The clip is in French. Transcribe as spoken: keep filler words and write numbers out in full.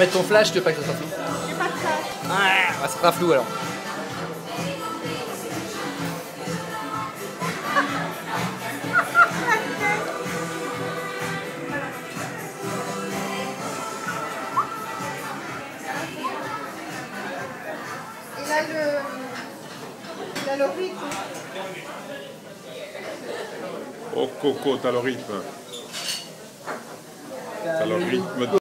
mettre ton flash, tu veux pas que ça soit flou? J'ai pas de flash. Ah, bah, ça sera flou alors. Il a le... Il a le rythme. Oh Coco, t'as le rythme. T'as le rythme.